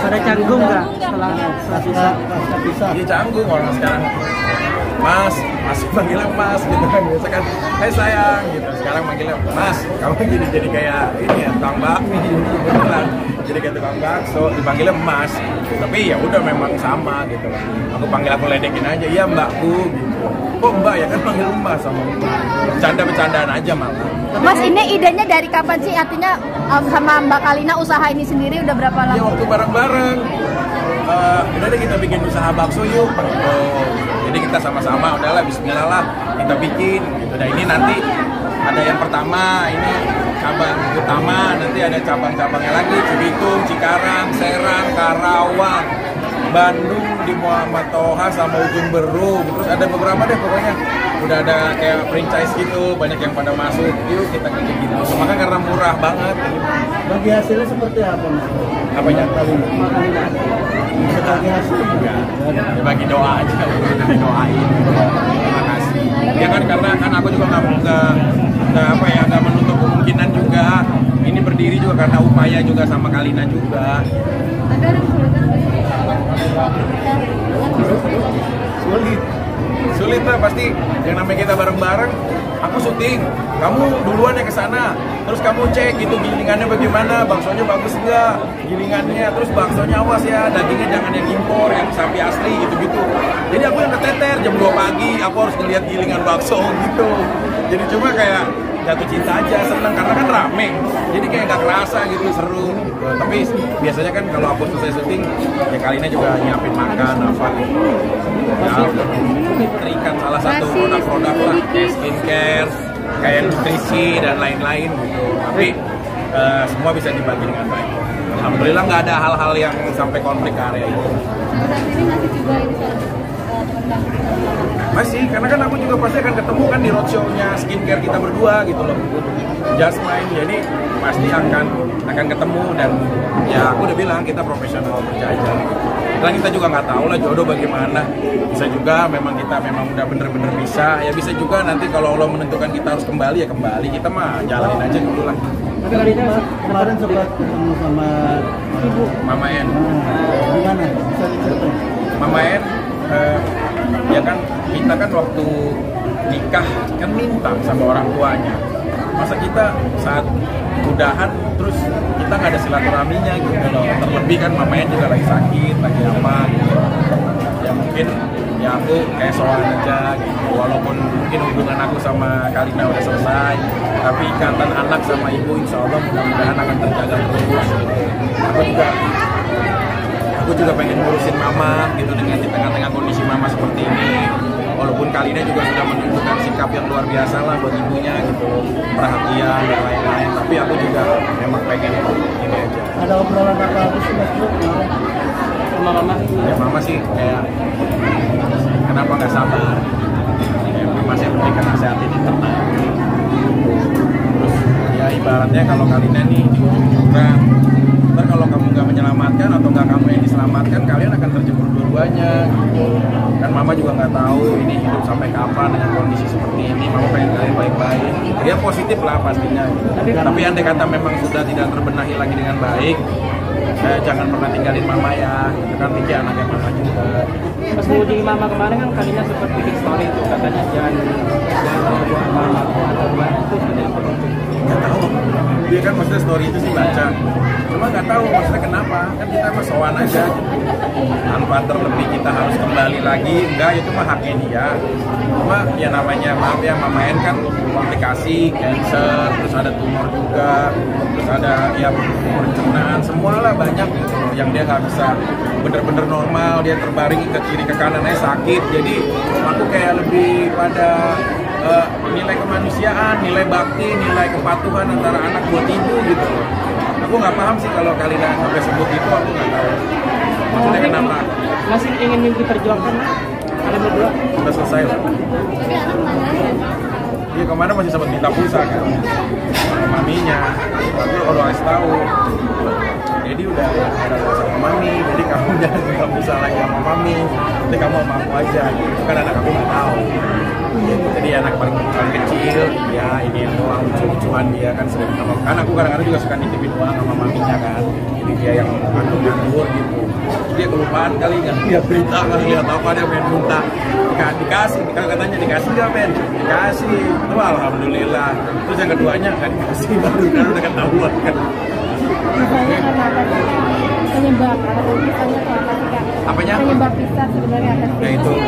Ada canggung nggak setelah pisah? Iya canggung orang sekarang. Mas panggilnya Mas gitu kan, biasa kan, hai sayang gitu. Sekarang manggilnya Mas, kamu jadi kayak ini ya, tukang bakmi beneran. Jadi kayak tukang bakso, dipanggilnya Mas. Tapi ya udah memang sama gitu. Aku ledekin aja, iya Mbakku gitu. Kok Mbak ya kan panggil Mbak sama Mbak. Bercanda-bercandaan aja malah. Mas, ini idenya dari kapan sih? Artinya sama Mbak Kalina usaha ini sendiri udah berapa lama? Ya waktu bareng-bareng. Udah deh kita bikin usaha bakso yuk. Jadi kita sama-sama udahlah bismillah lah kita bikin gitu. Dan ini nanti ada yang pertama, ini cabang utama, nanti ada cabang-cabangnya lagi, Cibitung, Cikarang, Serang, Karawang, Bandung, di Muhammad Toha sama Ujung Berung. Terus ada beberapa deh pokoknya udah ada kayak franchise gitu, banyak yang pada masuk. Yuk kita kayak gitu. Maka karena murah banget. Bagi hasilnya seperti apa Mas? Apanya? Kalina. Bagi hasil juga. Ya, bagi doa aja, kita doain. Terima kasih. Ya kan karena aku juga nggak menutup kemungkinan juga. Ini berdiri juga karena upaya juga sama Kalina juga. Sulit lah pasti. Yang namanya kita bareng-bareng. Aku syuting, kamu duluan ya ke sana. Terus kamu cek gitu gilingannya bagaimana, baksonya bagus enggak, gilingannya. Terus baksonya awas ya, dagingnya jangan yang impor, yang sapi asli gitu-gitu. Jadi aku yang keteter jam 2 pagi, aku harus ngeliat gilingan bakso gitu. Jadi cuma kayak jatuh cinta aja, seneng karena kan rame. Jadi kayak gak kerasa gitu, seru gitu. Tapi biasanya kan kalau aku selesai syuting, ya Kalina juga nyiapin makan apa gitu. Ya, terikat salah satu produk-produk lah, kayak skincare, kayak nutrisi dan lain-lain gitu. Tapi semua bisa dibagi dengan baik. Alhamdulillah nggak ada hal-hal yang sampai konflik area itu. Masih, karena kan aku juga pasti akan ketemu kan di roadshow-nya skincare kita berdua gitu loh. Just Mine, jadi pasti akan ketemu dan ya aku udah bilang kita profesional kerja aja. Dan kita juga nggak tahu lah jodoh bagaimana. Bisa juga memang kita udah bener-bener bisa. Ya bisa juga nanti kalau Allah menentukan kita harus kembali ya kembali. Kita mah jalanin aja dulu lah. Tapi Kalina kemarin sempat ketemu sama ibu Mama En. Gimana? Bisa diceritain? Mama En, ya kan kita kan waktu nikah kan minta sama orang tuanya. Masa kita saat udahan terus kita nggak ada silaturahminya gitu loh. Terlebih kan mamanya juga lagi sakit, lagi apa gitu. Ya mungkin ya aku kayak soal aja gitu. Walaupun mungkin hubungan aku sama Kalina udah selesai, tapi ikatan anak sama ibu insya Allah mudah-mudahan akan terjaga terus gitu. Aku juga pengen ngurusin mama gitu dengan di tengah-tengah kondisi mama seperti ini. Walaupun Kalina juga sudah menunjukkan sikap yang luar biasa lah buat ibunya gitu, perhatian dan lain-lain. Tapi aku juga memang pengen ini aja. Ada obrolan apa sih Mas sama mama? Ya mama sih kayak kenapa nggak sabar? Ya mama sih memberikan nasihat ini tenang. Terus ya ibaratnya kalau Kalina nih di ujung jurang, ntar kalau kamu nggak menyelamatkan atau nggak kamu yang diselamatkan, kalian akan terjebak dua-duanya gitu. Kan mama juga nggak tahu ini hidup sampai kapan dengan kondisi seperti ini. Mama pengen kalian baik-baik. Dia positif lah pastinya gitu. Tapi andai kata memang sudah tidak terbenahi lagi dengan baik, jangan pernah tinggalin mama ya. Itu kan Vicky anaknya mama juga. Pas mengunjungi mama kemarin kan Kalina sempat bikin story itu katanya jangan buat mama atau buat itu seperti apa? Nggak tahu. Dia kan maksudnya story itu sih baca. Cuma nggak tahu maksudnya kenapa. Kan kita mah sowan aja gitu. Tanpa terlebih kita harus kembali lagi. Enggak, itu mah haknya dia. Cuma ya namanya maaf ya Mama En kan komplikasi, cancer, terus ada tumor juga, terus ada ya pencernaan, semualah banyak gitu yang dia nggak bisa bener-bener normal, dia terbaring ke kiri ke kanannya sakit. Jadi aku kayak lebih pada nilai kemanusiaan, nilai bakti, nilai kepatuhan antara anak buat ibu gitu. Aku nggak paham sih kalau Kalina sampai sebut itu, aku nggak tahu. Maksudnya kenapa? Masih ingin mimpi perjuangan kalian berdua? Sudah selesai lah. Iya kemarin masih sempat minta pulsa kan, maminya. Tapi kalau kasih tahu, jadi udah sama mami, jadi kamu jangan minta pulsa. usah lagi sama mami, nanti kamu sama aku aja gitu. Kan anak aku nggak tahu gitu. Jadi anak paling kecil ya ini doang lucu-lucuan dia kan sering sama, kan aku kadang-kadang juga suka nitipin uang sama maminya kan, jadi dia yang ngatur gitu. Dia kelupaan kali nggak lihat berita, nggak lihat apa, dia main minta dikasih, katanya dikasih nggak Ben? Dikasih, itu alhamdulillah. Terus yang keduanya nggak dikasih, baru kan udah ketahuan kan. Misalnya karena apa sih? Penyebab atau misalnya apa sih Kak? Apanya? Penyebab pisah sebenarnya apa sih? Ya itu